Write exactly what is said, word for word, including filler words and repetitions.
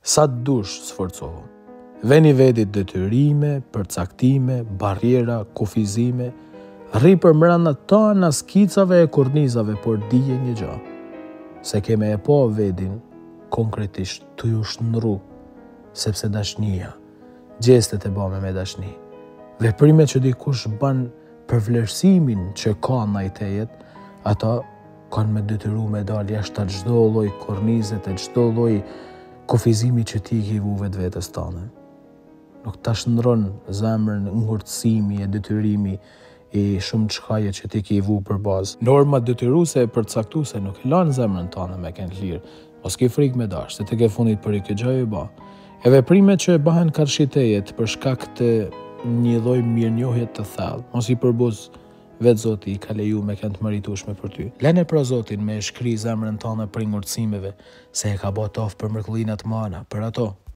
Sa të dush sforcohu. Veni vetit detyrime, përcaktime, barriera, kufizime, rri për mbrana tana skicave e kornizave, por dije një gjë, se keme e po vedin konkretisht të ju shnru, sepse dashnia, gjestet e bame me dashni, veprime që dikush ban për vlerësimin që ka ndaj tejet, ata kanë me detyru me dal jashtë atë çdo lloj kornizet e çdo lloj kufizimi që ti ke vu vetë vetës tane. Nuk ta shndron zemrën ngurtësimi e detyrimi i shumë çkaje që ti ke vu për bazë. Norma detyruese e përcaktuese nuk e lan zemrën tane me kënd lirë, mos ke frikë me dash, se te ke fundit për i këtë gjë e ba. E veprimet që e bahen karshitejet për shkak të një lloj mirënjohje të thellë, mos i përbuz vetë Zoti i ka leju me kënd meritueshme për ty. Lene pra Zotin me e shkri zemrën tane për ngurtësimeve, se e ka bë tof për mrekullinat mana, për ato.